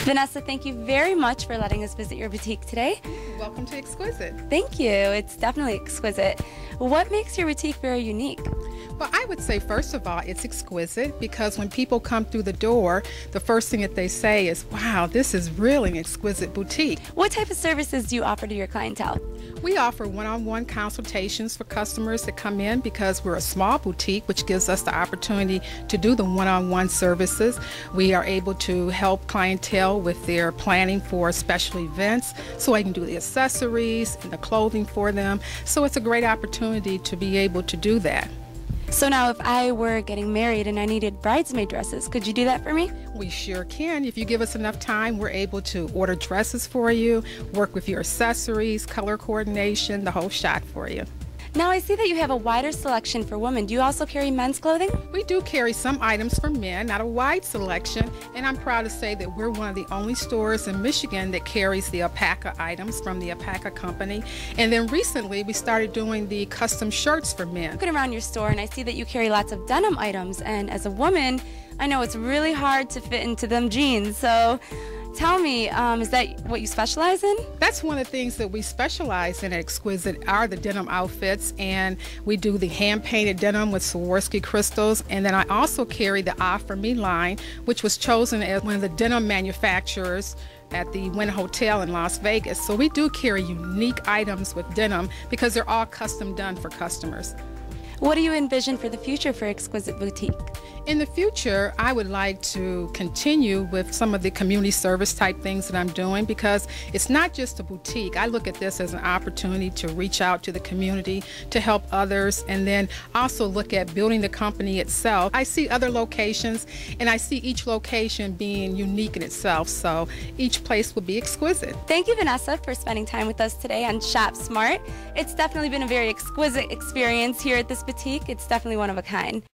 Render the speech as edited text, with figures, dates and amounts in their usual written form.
Vanessa, thank you very much for letting us visit your boutique today. Welcome to Exquisite. Thank you. It's definitely exquisite. What makes your boutique very unique? Well, I would say, first of all, it's exquisite because when people come through the door, the first thing that they say is, wow, this is really an exquisite boutique. What type of services do you offer to your clientele? We offer one-on-one consultations for customers that come in because we're a small boutique, which gives us the opportunity to do the one-on-one services. We are able to help clientele with their planning for special events, so I can do the accessories and the clothing for them. So it's a great opportunity to be able to do that. So now if I were getting married and I needed bridesmaid dresses, could you do that for me? We sure can. If you give us enough time, we're able to order dresses for you, work with your accessories, color coordination, the whole shot for you. Now I see that you have a wider selection for women. Do you also carry men's clothing? We do carry some items for men, not a wide selection, and I'm proud to say that we're one of the only stores in Michigan that carries the alpaca items from the alpaca company. And then recently we started doing the custom shirts for men. Looking around your store and I see that you carry lots of denim items, and as a woman, I know it's really hard to fit into them jeans. So tell me, is that what you specialize in? That's one of the things that we specialize in at Exquisite are the denim outfits, and we do the hand-painted denim with Swarovski crystals, and then I also carry the Ah For Me line, which was chosen as one of the denim manufacturers at the Wynn Hotel in Las Vegas. So we do carry unique items with denim because they're all custom done for customers. What do you envision for the future for Exquisite Boutique? In the future, I would like to continue with some of the community service type things that I'm doing because it's not just a boutique. I look at this as an opportunity to reach out to the community, to help others, and then also look at building the company itself. I see other locations, and I see each location being unique in itself, so each place will be exquisite. Thank you, Vanessa, for spending time with us today on Shop Smart. It's definitely been a very exquisite experience here at this boutique. It's definitely one of a kind.